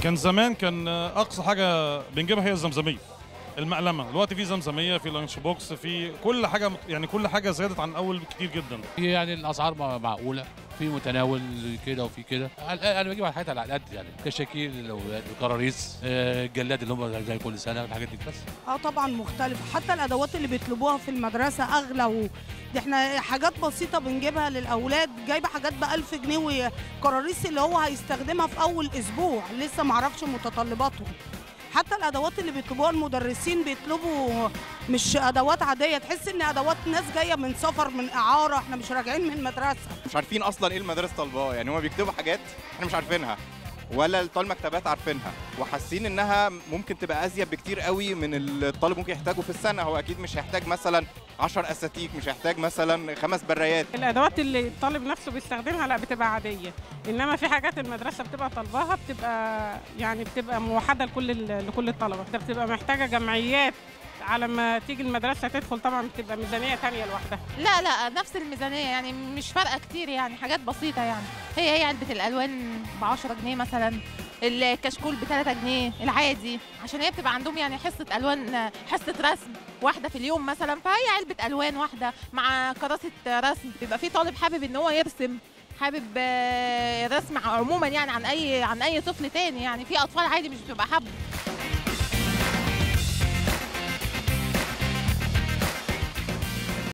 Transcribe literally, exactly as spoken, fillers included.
كان زمان كان اقصى حاجه بنجيبها هي الزمزميه المقلمه. دلوقتي في زمزميه، في لانش بوكس، في كل حاجه، يعني كل حاجه زادت عن اول كتير جدا. يعني الاسعار معقوله، في متناول كده وفي كده. انا بجيب الحاجات على قد يعني كشاكيل الاولاد، الكراريس، الجلاد اللي هم زي كل سنه، الحاجات دي بس. اه طبعا مختلفه، حتى الادوات اللي بيطلبوها في المدرسه اغلى، و دي احنا حاجات بسيطه بنجيبها للاولاد، جايبه حاجات ب ألف جنيه وكراريس اللي هو هيستخدمها في اول اسبوع، لسه ما اعرفش متطلباتهم. حتى الادوات اللي بيطلبوها المدرسين بيطلبوا مش ادوات عاديه، تحس ان ادوات ناس جايه من سفر، من اعاره، احنا مش راجعين من المدرسه. مش عارفين اصلا ايه المدارس طالباه، يعني هم بيكتبوا حاجات احنا مش عارفينها، ولا بتوع المكتبات عارفينها، وحاسين انها ممكن تبقى ازيد بكتير قوي من الطالب ممكن يحتاجه في السنه. هو اكيد مش هيحتاج مثلا عشر اساتيك، مش هيحتاج مثلا خمس برايات. الادوات اللي الطالب نفسه بيستخدمها لا بتبقى عاديه، انما في حاجات المدرسه بتبقى طالباها بتبقى يعني بتبقى موحده لكل لكل الطلبه، ده بتبقى محتاجه جمعيات على ما تيجي المدرسه تدخل، طبعا بتبقى ميزانيه ثانيه لوحدها. لا لا نفس الميزانيه، يعني مش فارقه كتير، يعني حاجات بسيطه. يعني هي هي علبه الالوان ب عشرة جنيه مثلا، الكشكول ب ثلاثة جنيه العادي، عشان هي بتبقى عندهم يعني حصه الوان، حصه رسم واحده في اليوم مثلا، فهي علبه الوان واحده مع كراسه رسم. بيبقى في طالب حابب ان هو يرسم، حابب رسم عموما يعني عن اي عن اي طفل تاني، يعني في اطفال عادي مش بتبقى حابه.